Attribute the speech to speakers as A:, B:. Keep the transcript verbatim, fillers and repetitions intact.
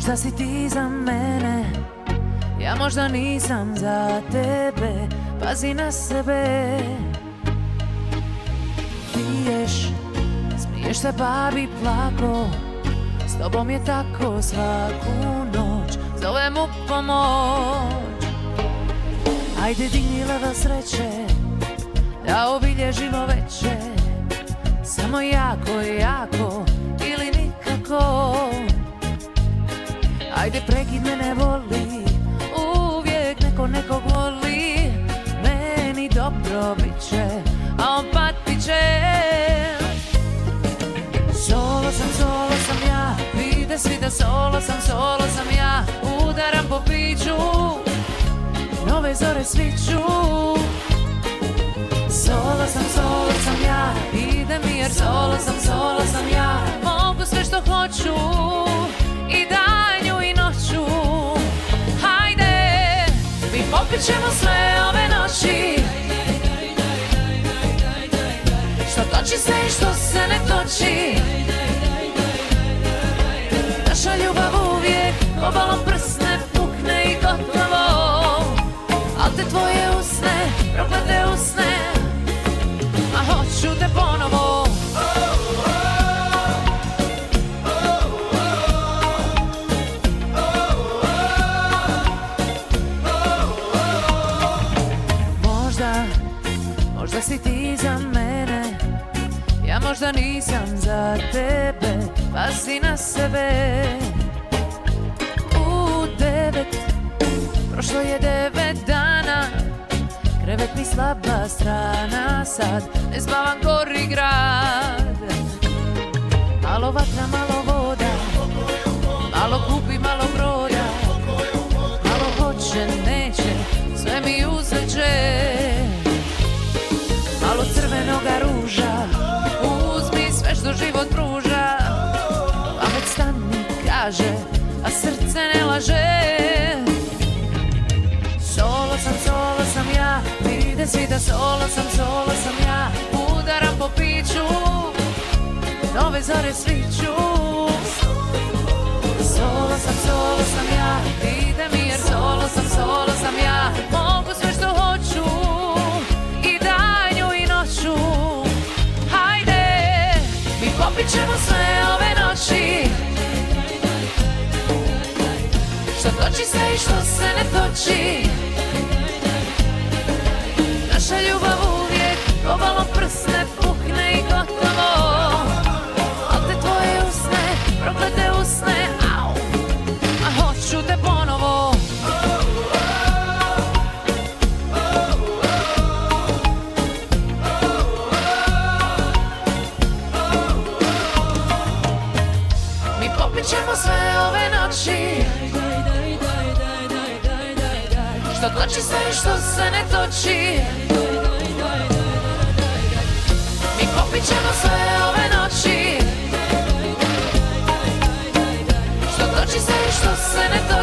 A: Možda si ti za mene, ja možda nisam za tebe. Pazi na sebe. Piješ, smiješ se babi plako, s tobom je tako svaku noć. Zovem u pomoć. Ajde digni level sreće, da obilježimo veče. Samo jako, jako ili nikako. Ajde prekid me ne voli, uvijek neko nekog voli. Meni dobro bit će, a on patit će. Solo sam, solo sam ja, vide svi da solo sam, solo sam ja. Udaram po piću, nove zore sviću. Solo sam, solo sam ja, ide mi jer solo sam, solo sam ja. Mogu sve što hoću, i danju i noću. Hajde, mi popit ćemo sve ove noći. Što toči se i što se ne toči. Naša ljubav uvijek obalom prsne, pukne i gotovo. Al te tvoje usne, proklete usne, a hoću te ponovo. Možda, možda si ti za mene, ja možda nisam za tebe. Pazi na sebe. U devet, prošlo je devet dana, krevet mi slaba strana, sad ne spavam gori grad. Malo vatra, malo voda, malo kupi, malo proda. Malo hoće, neće, sve mi uzreće. Malo crvenoga ruža, uzmi sve što život pruža. Pamet stani kaže, a srce ne laže. Solo sam, solo sam ja, vide svi da solo sam, solo sam ja. Udaram po piću, nove zore sviću. Solo sam, solo sam ja, ide mi jer solo sam, solo sam ja. Mogu sve što hoću, i danju i noću. Hajde, mi popit ćemo sve ove noći. Što toči se i što se ne toči. Naša ljubav uvijek obalom prsne, pukne i gotovo. Al te tvoje usne, proklete usne, au, a hoću te ponovo. Mi popit ćemo sve ove noći. Što toči se i što se ne toči. Mi popit ćemo sve ove noći. Što toči se i što se ne toči.